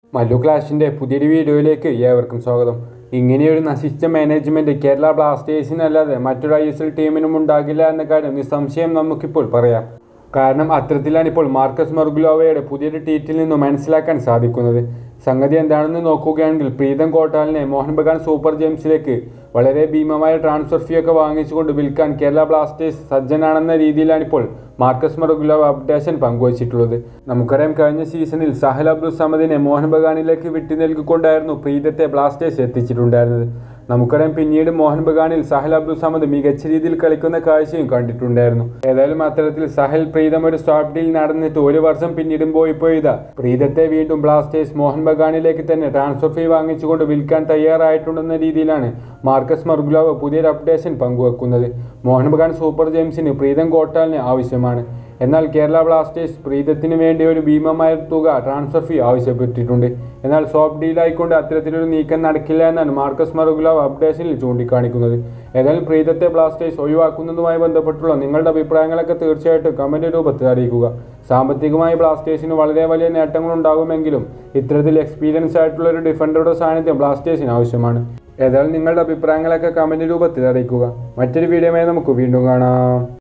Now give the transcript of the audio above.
മല്ലു ക്ലാഷിൻ്റെ പുതിയൊരു വീഡിയോയിലേക്ക് ഏവർക്കും സ്വാഗതം. ഇങ്ങനെയൊരു നശിച്ച മാനേജ്മെൻറ്റ് കേരള ബ്ലാസ്റ്റേഴ്സിനല്ലാതെ മറ്റൊരു ISL ടീമിനും ഉണ്ടാകില്ല എന്ന കാര്യം നിസ്സംശയം നമുക്കിപ്പോൾ പറയാം. കാരണം അത്തരത്തിലാണ് ഇപ്പോൾ മാർക്കസ് മർഗുലോവയുടെ പുതിയൊരു ട്വീറ്റിൽ നിന്നും മനസ്സിലാക്കാൻ സാധിക്കുന്നത്. സംഗതി എന്താണെന്ന് നോക്കുകയാണെങ്കിൽ പ്രീതം കോട്ടാലിനെ മോഹൻ ബഗാൻ സൂപ്പർ ജെയിംസിലേക്ക് വളരെ ഭീമമായ ട്രാൻസ്ഫർ ഫീ ഒക്കെ വാങ്ങിച്ചുകൊണ്ട് വിൽക്കാൻ കേരള ബ്ലാസ്റ്റേഴ്സ് സജ്ജനാണെന്ന രീതിയിലാണിപ്പോൾ മാർക്കസ് മർഗുലോവ അപ്ഡേഷൻ പങ്കുവച്ചിട്ടുള്ളത്. നമുക്കറിയാം, കഴിഞ്ഞ സീസണിൽ സാഹിൽ അബ്ദുൾ സമദിനെ മോഹൻ ബഗാനിലേക്ക് വിട്ടു നൽകിക്കൊണ്ടായിരുന്നു പ്രീതത്തെ ബ്ലാസ്റ്റേഴ്സ് എത്തിച്ചിട്ടുണ്ടായിരുന്നത്. നമുക്കറിയാം, പിന്നീട് മോഹൻ ബഗാനിൽ സാഹിൽ അബ്ദുൾ സമദ് മികച്ച രീതിയിൽ കളിക്കുന്ന കാഴ്ചയും കണ്ടിട്ടുണ്ടായിരുന്നു. ഏതായാലും അത്തരത്തിൽ സാഹിൽ പ്രീതം ഒരു സ്വാപ്പ് ഡീൽ നടന്നിട്ട് ഒരു വർഷം പിന്നിടുമ്പോൾ ഇതാ പ്രീതത്തെ വീണ്ടും ബ്ലാസ്റ്റേഴ്സ് മോഹൻ ബഗാനിലേക്ക് തന്നെ ട്രാൻസ്ഫർ ഫീ വാങ്ങിച്ചുകൊണ്ട് വിൽക്കാൻ തയ്യാറായിട്ടുണ്ടെന്ന രീതിയിലാണ് മാർക്കസ് മർഗുലോവ പുതിയൊരു അപ്ഡേഷൻ പങ്കുവെക്കുന്നത്. മോഹൻ ബഗാൻ സൂപ്പർ ജെയിംസിന് പ്രീതം കോട്ടാലിന് ആവശ്യമാണ്. എന്നാൽ കേരള ബ്ലാസ്റ്റേഴ്സ് പ്രീതത്തിന് വേണ്ടി ഒരു ഭീമമായ തുക ട്രാൻസ്ഫർ ഫീ ആവശ്യപ്പെട്ടിട്ടുണ്ട്. എന്നാൽ സോഫ്റ്റ് ഡീലായിക്കൊണ്ട് അത്തരത്തിലൊരു നീക്കം നടക്കില്ല എന്നാണ് മാർക്കസ് മർഗുലോവ അപ്ഡേഷനിൽ ചൂണ്ടിക്കാണിക്കുന്നത്. ഏതായാലും പ്രീതത്തെ ബ്ലാസ്റ്റേഴ്സ് ഒഴിവാക്കുന്നതുമായി ബന്ധപ്പെട്ടുള്ള നിങ്ങളുടെ അഭിപ്രായങ്ങളൊക്കെ തീർച്ചയായിട്ടും കമൻറ്റ് രൂപത്തിൽ അറിയിക്കുക. സാമ്പത്തികമായി ബ്ലാസ്റ്റേഴ്സിന് വളരെ വലിയ നേട്ടങ്ങളുണ്ടാകുമെങ്കിലും ഇത്തരത്തിൽ എക്സ്പീരിയൻസ് ആയിട്ടുള്ള ഒരു ഡിഫൻഡറുടെ സാന്നിധ്യം ബ്ലാസ്റ്റേഴ്സിന് ആവശ്യമാണ്. ഏതായാലും നിങ്ങളുടെ അഭിപ്രായങ്ങളൊക്കെ കമൻറ്റ് രൂപത്തിൽ അറിയിക്കുക. മറ്റൊരു വീഡിയോയുമായി നമുക്ക് വീണ്ടും കാണാം.